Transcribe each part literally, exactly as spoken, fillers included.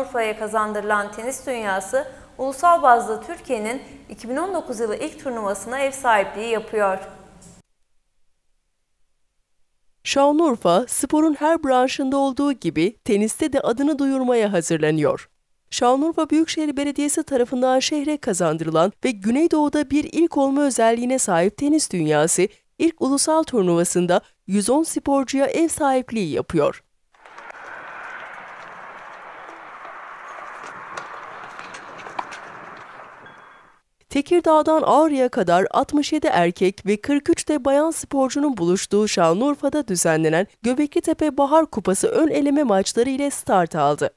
Şanlıurfa'ya kazandırılan tenis dünyası, ulusal bazda Türkiye'nin iki bin on dokuz yılı ilk turnuvasına ev sahipliği yapıyor. Şanlıurfa, sporun her branşında olduğu gibi teniste de adını duyurmaya hazırlanıyor. Şanlıurfa Büyükşehir Belediyesi tarafından şehre kazandırılan ve Güneydoğu'da bir ilk olma özelliğine sahip tenis dünyası, ilk ulusal turnuvasında yüz on sporcuya ev sahipliği yapıyor. Tekirdağ'dan Ağrı'ya kadar altmış yedi erkek ve kırk üç de bayan sporcunun buluştuğu Şanlıurfa'da düzenlenen Göbeklitepe Bahar Kupası ön eleme maçları ile start aldı.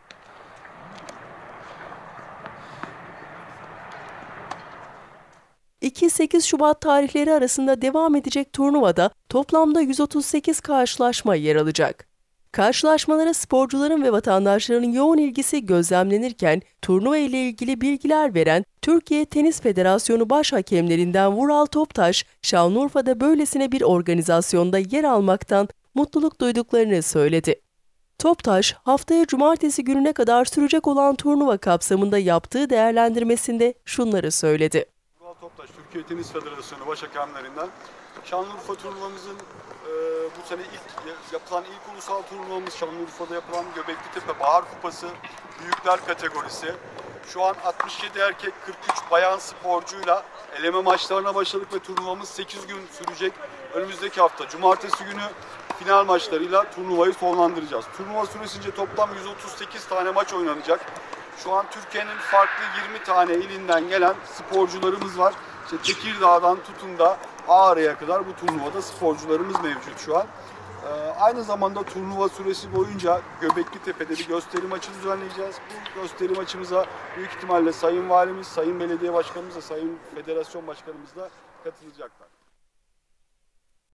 iki sekiz Şubat tarihleri arasında devam edecek turnuvada toplamda yüz otuz sekiz karşılaşma yer alacak. Karşılaşmalara sporcuların ve vatandaşların yoğun ilgisi gözlemlenirken turnuva ile ilgili bilgiler veren Türkiye Tenis Federasyonu Baş Hakemlerinden Vural Toptaş, Şanlıurfa'da böylesine bir organizasyonda yer almaktan mutluluk duyduklarını söyledi. Toptaş, haftaya cumartesi gününe kadar sürecek olan turnuva kapsamında yaptığı değerlendirmesinde şunları söyledi. Vural Toptaş, Türkiye Tenis Federasyonu Baş Hakemlerinden. Şanlıurfa turnuvamızın e, bu sene ilk yapılan ilk ulusal turnuvamız Şanlıurfa'da yapılan Göbeklitepe Bahar Kupası büyükler kategorisi. Şu an altmış yedi erkek kırk üç bayan sporcuyla eleme maçlarına başladık ve turnuvamız sekiz gün sürecek. Önümüzdeki hafta cumartesi günü final maçlarıyla turnuvayı sonlandıracağız. Turnuva süresince toplam yüz otuz sekiz tane maç oynanacak. Şu an Türkiye'nin farklı yirmi tane ilinden gelen sporcularımız var. İşte Tekirdağ'dan tutun da Ağrı'ya kadar bu turnuvada sporcularımız mevcut şu an. Ee, aynı zamanda turnuva süresi boyunca Göbeklitepe'de bir gösteri maçı düzenleyeceğiz. Bu gösteri maçımıza büyük ihtimalle Sayın Valimiz, Sayın Belediye Başkanımız ve Sayın Federasyon Başkanımız da katılacaklar.